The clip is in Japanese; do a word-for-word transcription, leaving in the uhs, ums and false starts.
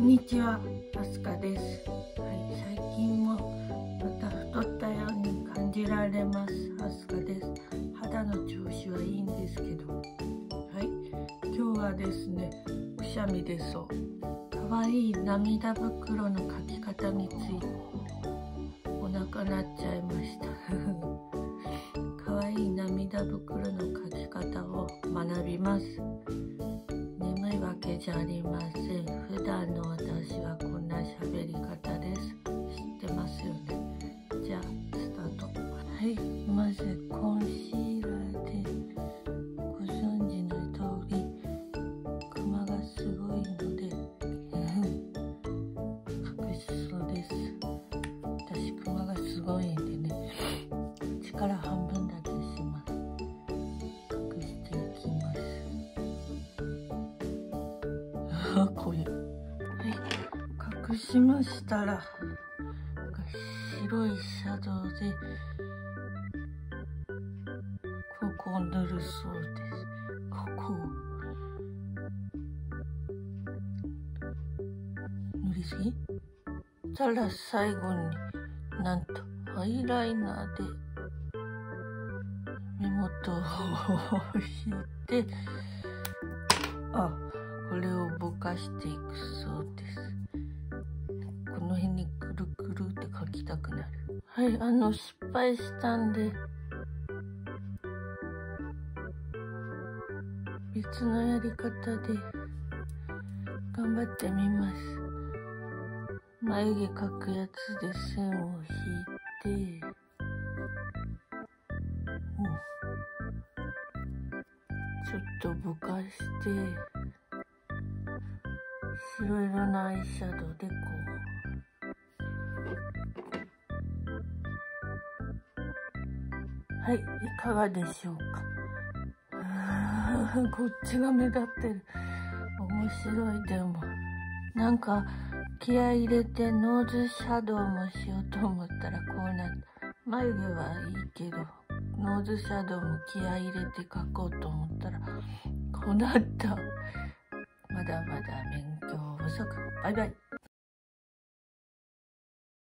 んにちは、あすかです。はい、最近もまた太ったように感じられます。あすかです。肌の調子はいいんですけど、はい、今日はですね、くしゃみでそう。かわいい涙袋の描き方についてお腹鳴っちゃいました。かわいい涙袋の描き方を学びます。眠いわけじゃありません。普段の私はこんな喋り方です。知ってますよね。じゃあスタート。はい、まずコンシーラーでご存知の通りクマがすごいので隠しそうです。私クマがすごいんでね、力半分だけします。隠していきます。これ、はい、隠しましたら白いシャドウでここを塗るそうです。ここを塗りすぎたら最後になんとアイライナーで目元を引いて、あ、これをぼかしていくそうです。この辺にくるくるって描きたくなる。はい、あの失敗したんで別のやり方で頑張ってみます。眉毛描くやつで線を引いて、ちょっとぼかして白色のアイシャドウでこう、はい、いかがでしょうか。こっちが目立ってる。面白い。でもなんか気合い入れてノーズシャドウもしようと思ったらこうなった。眉毛はいいけどノーズシャドウも気合い入れて描こうと思ったらこうなった。まだまだ勉強不足。バイバイ。